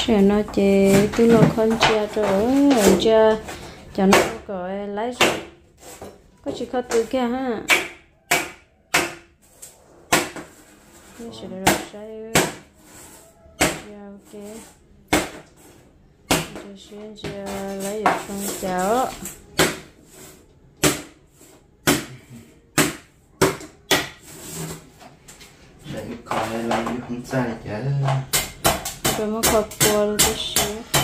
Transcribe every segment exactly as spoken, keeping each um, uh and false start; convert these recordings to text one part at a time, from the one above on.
sẽ nó chế tôi nó con chia rồi chia cho nó gọi lấy rồi có chỉ có từ kia ha nó sẽ được sai ok cho xuyên chia lấy được xong cháo để còn lại làm gì không sai chứ rồi mới có qua được xíu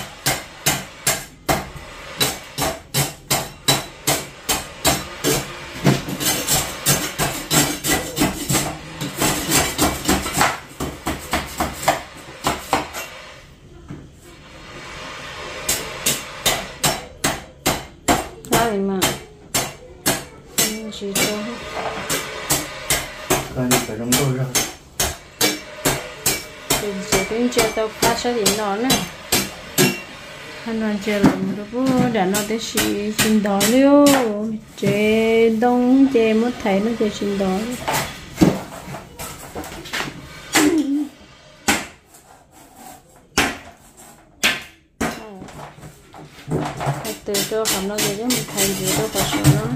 đấy mà chỉ cho coi như phải đóng đôi rồi thì sẽ đến chơi tao phá sát điện nó nè anh nói chơi làm được bố đã nó tới xí xin đỏ liêu chơi đông chơi mất thấy nó chơi xin đỏ từ cho phẩm nó gì chứ mình thấy gì đâu có số nó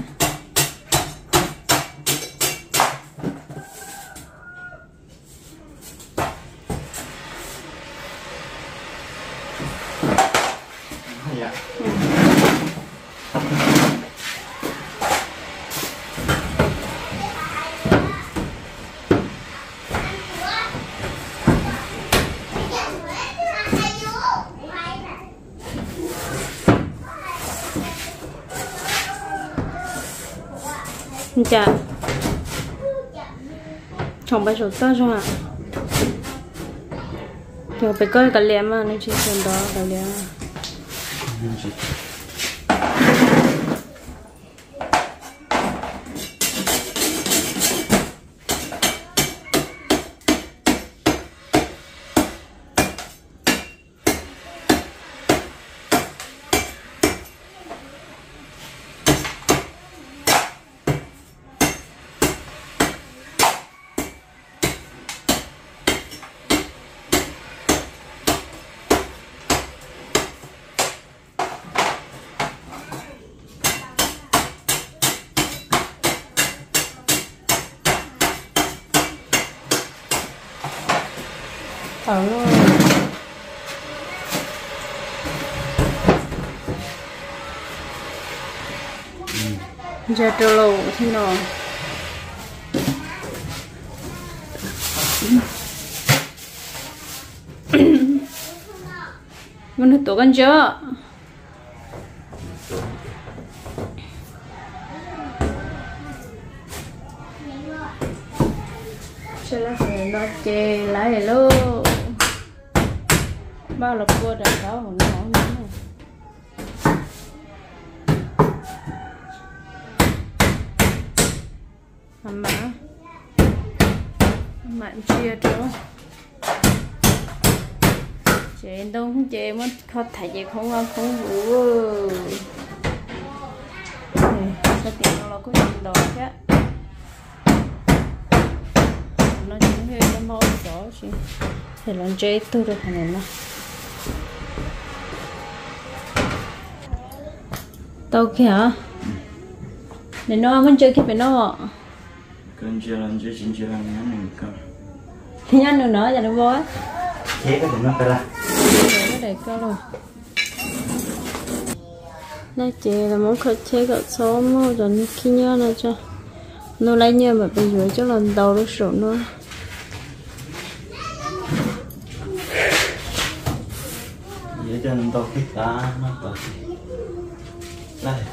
dạ dạ chồng bay sổ to rồi ạ rồi phải coi cả liệm mà nó chỉ cần đó cả liệm thở luôn giờ trâu lầu thế nào mình tổ con chó sẽ là phải nó chê lại luôn bao là cua đã cáo của nó nữa hầm mã mạnh chia chỗ chế đông không chế mất khó thải chế không ăn không vũ sao tiền nó có chuyện đó chứ nó chính là nó màu đó chứ thì làm chế tôi được này nó tao kìa để nó vẫn chơi cái phải nó cần chơi làm chơi chính chơi làm nhá mình cần thì nhăn nữa nữa giờ nó vô á thế cái nó phải là cái này cơ rồi này chị là muốn khởi chế gạo số mà rồi khi nhớ này cho nó lấy nhớ mà bây giờ cho lần đầu nó sổ nó dễ cho nên tao biết ta nó phải lại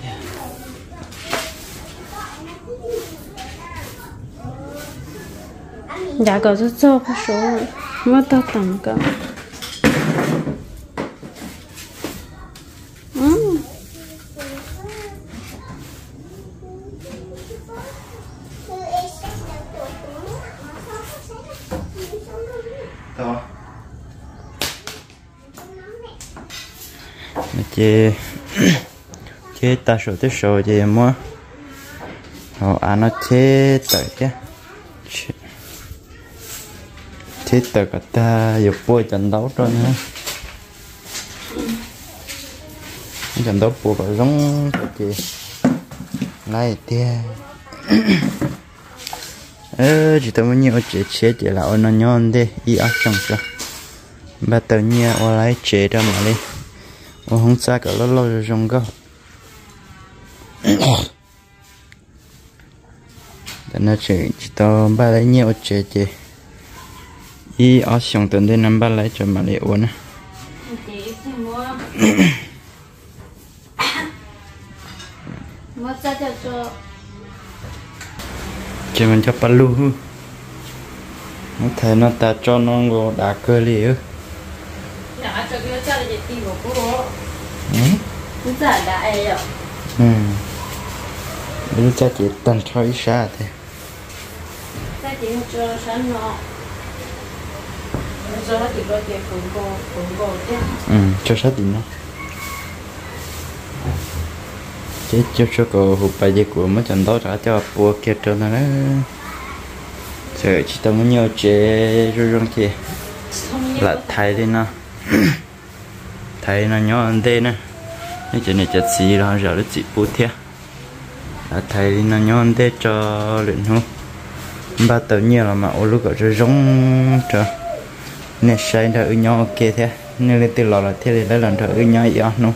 dạ cậu rất sâu cái số mất tao tặng cậu ừ. to chị chế ta số tới số chị mua họ ăn nó chế tới chứ chế tới cả ta dục bôi trận đấu rồi nữa chẳng đâu bùa vào giống cái gì lại tia ơ chỉ tao muốn nhiều chế chế chế là nó nhon đi ý ác trong cho bà tự nhiên ở lại chế ra mà đi ở không xa cả lâu lâu rồi trong cơ để nó chế chỉ tao bà lấy nhiều chế chế ý ác trong tuần đến năm bà lấy cho mà đi uống á mua ra cho cho chỉ mình cho palu nó thấy nó ta cho nó ngô đá cơ li ư nhà cho cái cho là gì tìm một cô ừ cũng giả đại rồi ừ bây giờ cha chỉ tận cho ít xa thế ta chỉ cho sáng nọ cho nó chỉ có tiền cũng cô cũng cô chứ ừ cho sát đi nó chế cho cho cô hụt bài gì của mấy trận đó trả cho bùa kia cho nó đó sợ chỉ tao muốn nhiều chế rồi rồi kì là thay đi nó thay nó nhỏ hơn thế nè cái chuyện này chặt xí rồi giờ nó chỉ bút thế là thay đi nó nhỏ hơn thế cho luyện hú ba tự nhiên là mà ô lúc ở rồi giống cho nên sai đã ở nhau ok thế nên lên từ lò là thế thì lấy lần thở ở nhau vậy nó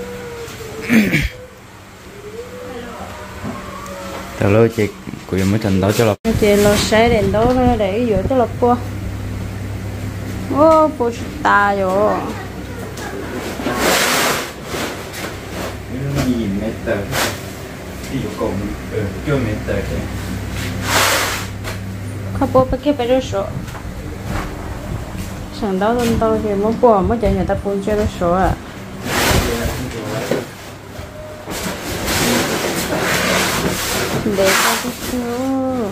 từ lâu chị của mới thành đó cho lọc chị lo sai đến đó để dựa cho lọc qua ô bố ta rồi gì mẹ tờ ví dụ còn chưa mẹ tờ thì không bố phải cái phải rất sợ sẵn đó lên tôi thì mới bỏ mới chạy người ta buồn chơi rất sợ à để ta cái số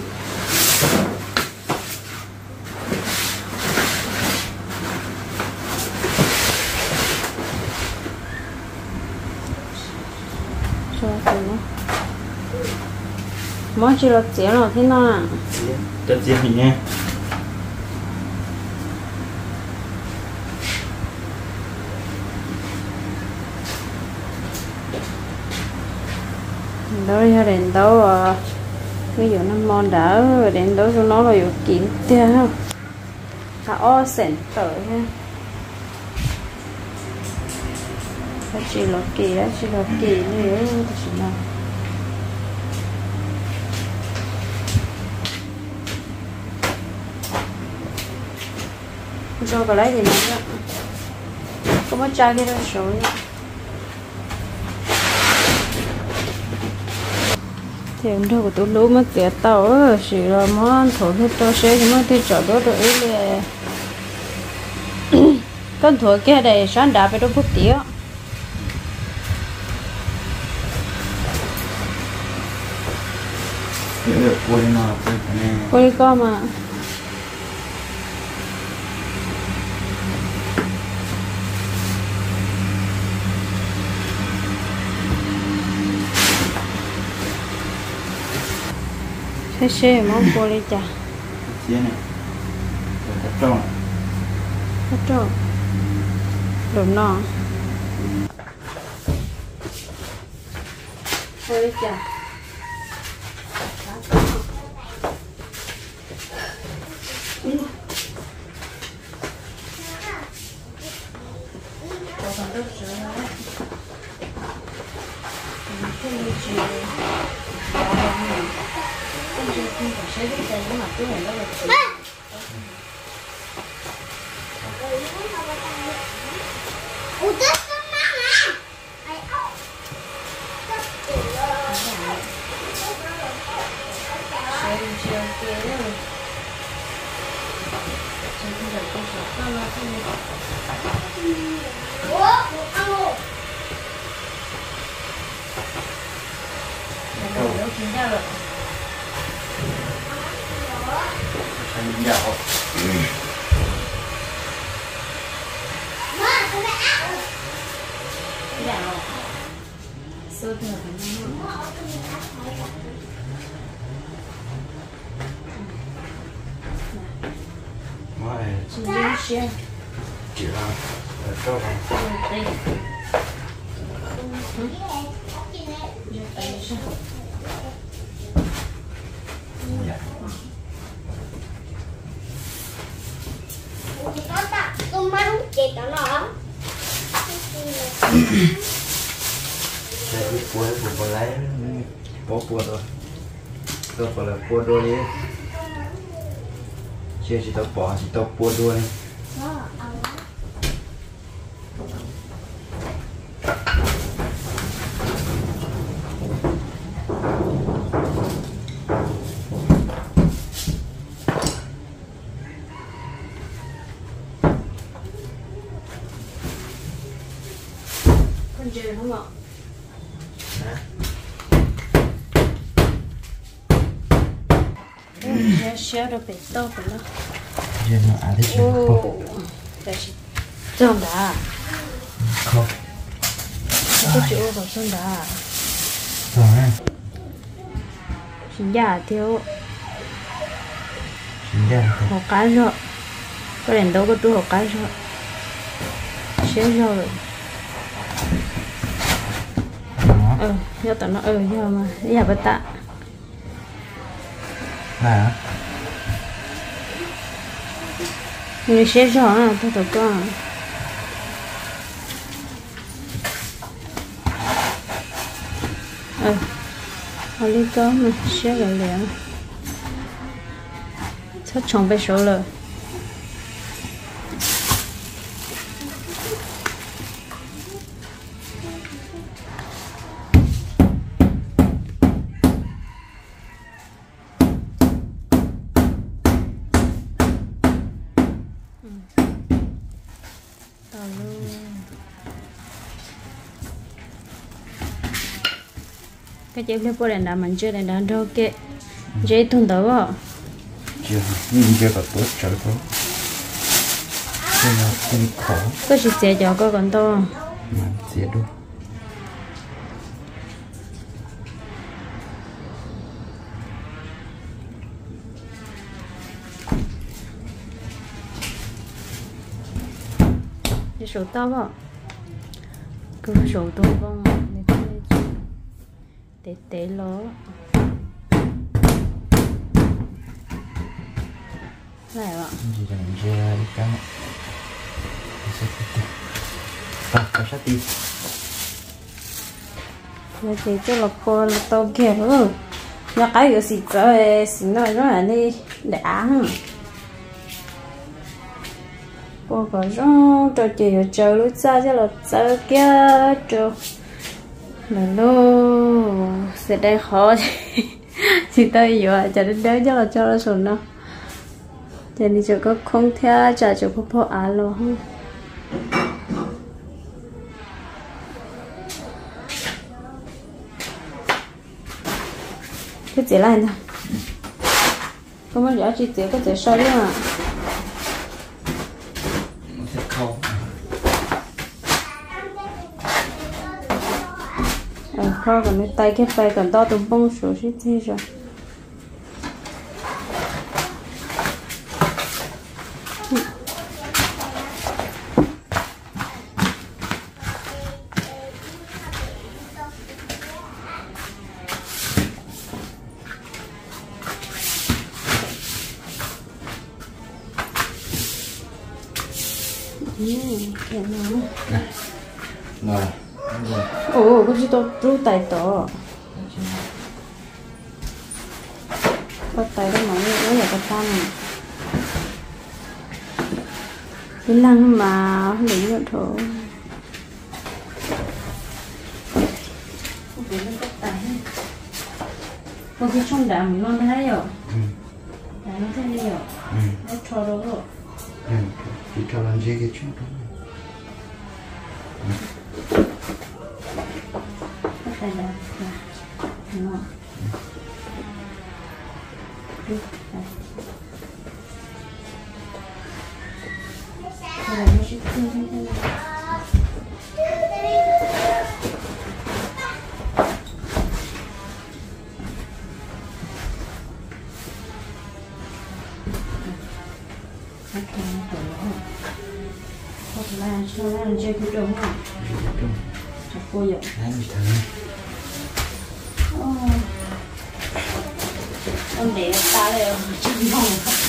cho cái nó mới chỉ là tiền rồi thế nào à cho chị mình nha đó ra đến đó ví dụ nó mòn đỡ đến đó cho nó là dụ kiếm tiền không cả o sển tới ha chỉ là kỳ á chỉ là kỳ nữa thì chỉ là cho cái lấy gì nữa có mất chai cái đó số nhá thì em đâu có tụi lú mất tiệt tàu á chỉ là món thổi hết cho xe thì mới thì chở đó rồi là con thổi kia đây sáng đạpไปđâu bút tía quay mà quay co mà thế xe món cô đi chả xe này thật tròn thật tròn đúng nó cô đi chả thành dạo dạo sốt nữa ngoài chỉ là xe chỉ là cho vào đây Con má đúng chết đó nó. Đây cái cua của con lấy bó cua rồi. Tôi phải là cua đuôi đi. Chưa chỉ tao bỏ chỉ tao cua đuôi. Con chơi không ạ? Hả? Xéo được bị to của nó. Giờ nó ăn đấy chứ. Ô, đây là trông đã. Không. Cái chỗ của trông đã. Rồi ha. Xin giả thiếu Chính ra một cái rồi. Có đèn đâu có tôi một cái rồi. Xéo rồi. nó Ừ, do tao nó ừ giờ mà giờ bắt tạ. là Người xéo rồi à, tôi tao có. Ừ, hồi đi có mà xéo rồi liền. Chắc chồng phải số rồi. Cái chế phép đèn đá mình chưa đèn đá đâu kệ dễ thun tớ à chưa nhưng chưa có tốt trở thôi nhưng mà không khó có chỉ chế cho có còn to mà dễ đúng cái số to à cứ số to không để để ló này ạ gì là mình chia ra đi cái à cái sát đi giờ thì cho là cô là to kia rồi nhà cái cái gì chơi xin nói nó là đi để ăn cô có rong cho chị ở chờ lúc xa cho là chờ kia cho mà lô sẽ đây khó thì tôi giờ cho đến đấy cho là cho nó sồn nó thì đi cho có không theo trả cho có bỏ á lo không cái gì lại nè không có rõ chị chỉ có thể soi luôn à không ờ kho còn cái tay cái tay còn to tụm bông số xí thế rồi rồi ồ cái gì to rú tay to có tay đó mà nó là cái tâm cái lăng mà đỉnh được thôi không biết nó có tay có cái trong đàm nó thấy rồi đàm nó thấy rồi nó cho đâu rồi đi cho làm gì cái chuyện đó đây là nó đây là nó sẽ tương thế này hoặc là cho nó chơi cái đúng không chặt cô vậy Anh bị thằng ông để ta đây chim hồng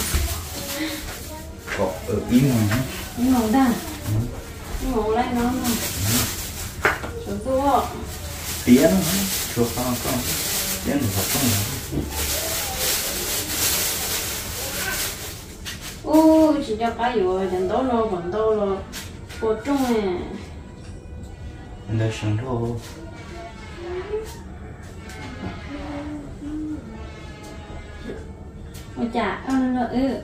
có ở ý mà chim hồng ta chim hồng lấy nó mà chỗ tôi tiếng chua con con tiếng được học không ô chỉ cho cái rồi đừng đó lo còn đâu lo cô trung này anh đã sống thôi ôi chà ăn là ừ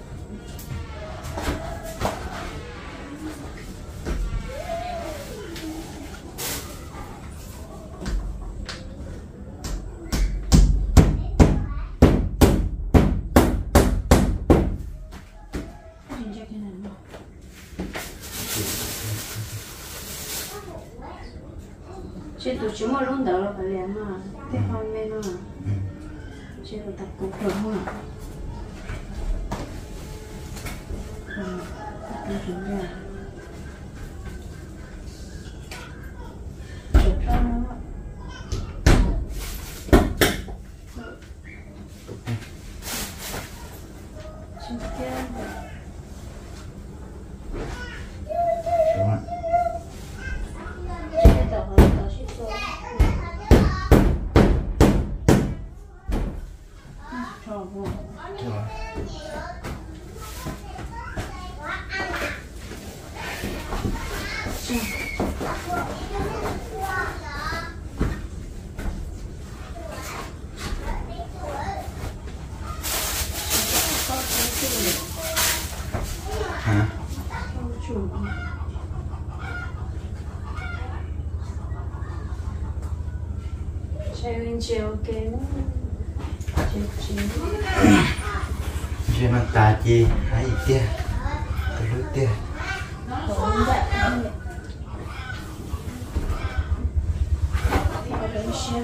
chị tụi chúng mà luôn đỡ là phải làm mà cái con men mà chị tụi tập cục rồi mà tập chúng ra chụp ra nó chụp ra đúng ạ hả chơi bên chiều kén chiều chiều chuyện mà ta chi hay gì tia tôi lúc tia không vậy ở bên chiều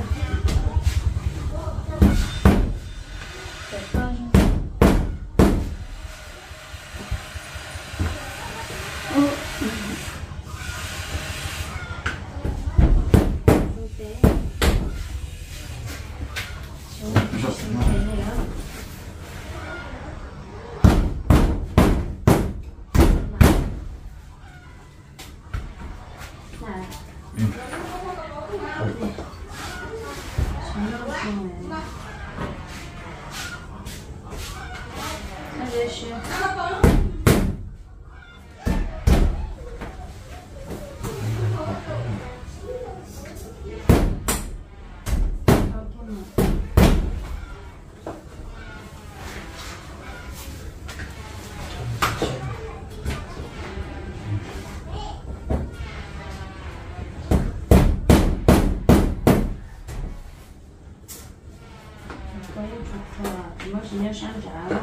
mới chỉ nhớ sáng trả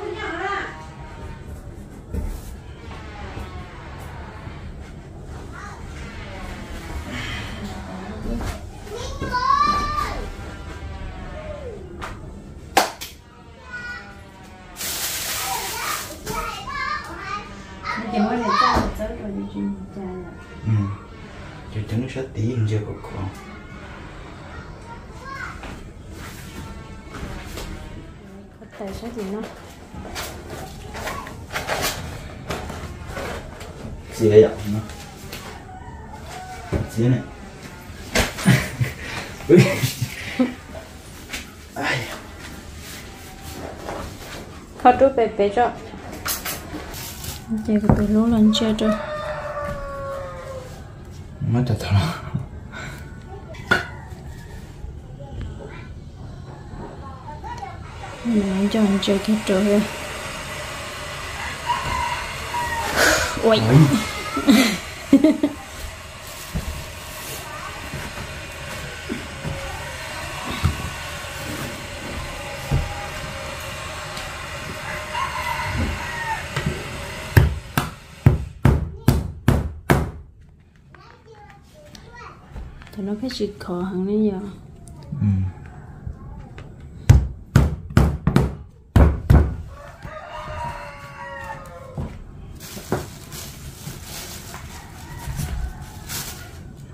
chỉ mới để cha tới rồi đi chuyên cha là ừ chứ trứng sốt tí em chưa có con tại sao gì nó dễ dọng nó dễ này ui ai khó trút bể bể cho chơi cái bể lúa lần chơi cho mất thật thôi mình cho anh chơi cái trò rồi ui thì nó phải chịu khó hẳn đấy giờ ừ.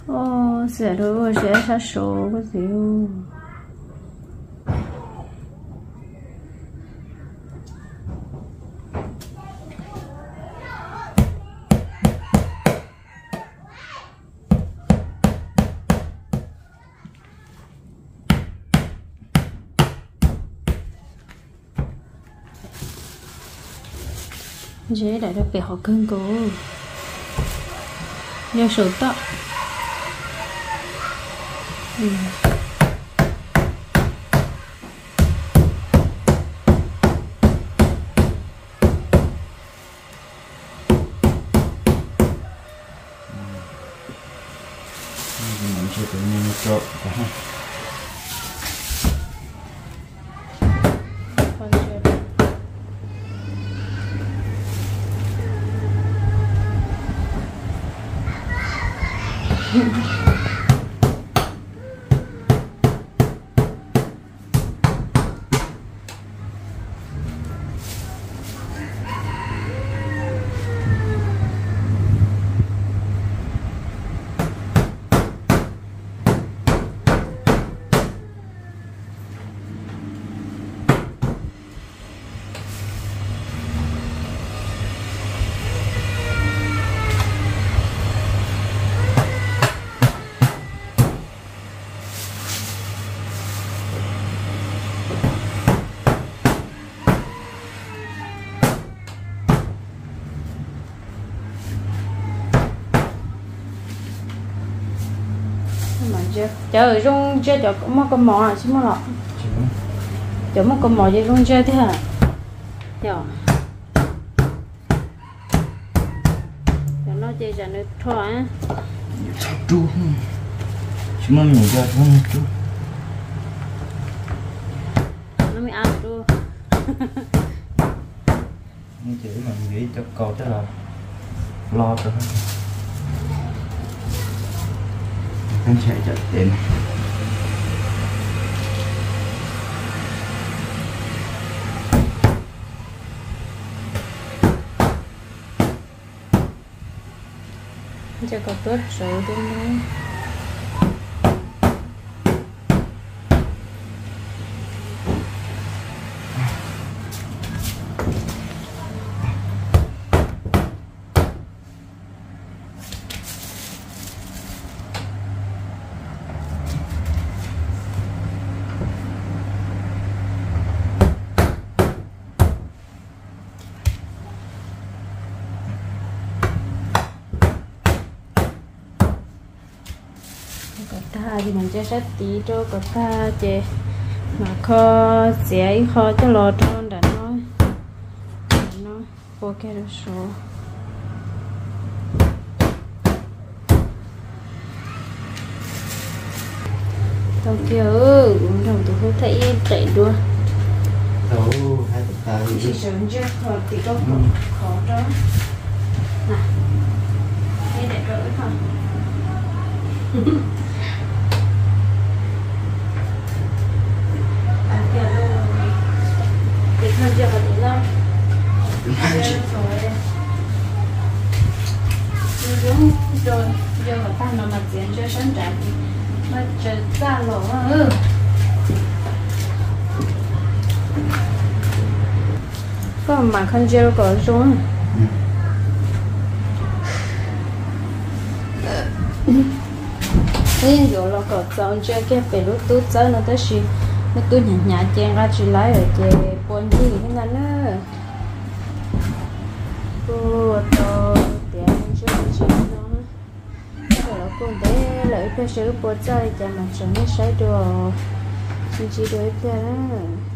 ô sẽ rồi sẽ sát số cái gì dễ đại được bị họ cưng cố nhớ số tọ ừ. mình sẽ tự nhiên trộn cả trời rung chơi cho cũng một con mò chứ mà lọ cho một con mò chơi rung chơi thế hả giờ cho nó chơi cho nó thôi á chú chứ mà mình chơi không chú nó mới ăn chú như chỉ mình nghĩ cho con tức là lo cho anh chạy chặt tiền cho có tốt số đúng không ta thì mình chơi rất tí cho có ta chơi mà kho sẽ kho cho lò tròn đã nói nó ok được số tao kêu uống đầu tôi không thấy chạy đua đâu hai ta chỉ sớm chưa còn tí có khó đó nè đây để đỡ thôi Hãy subscribe cho kênh Ghiền Mì Gõ để không bỏ lỡ những video hấp dẫn nên rồi là có chọn chơi cái về lúc tôi chơi nó tới xí nó tôi nhả nhả chen ra chỉ lấy ở chè bún gì thế này nữa cô to tiền chơi chơi nó rồi là cô bé lấy cái sữa bột chơi cho mà chẳng biết sai được chỉ chỉ đuổi kia đó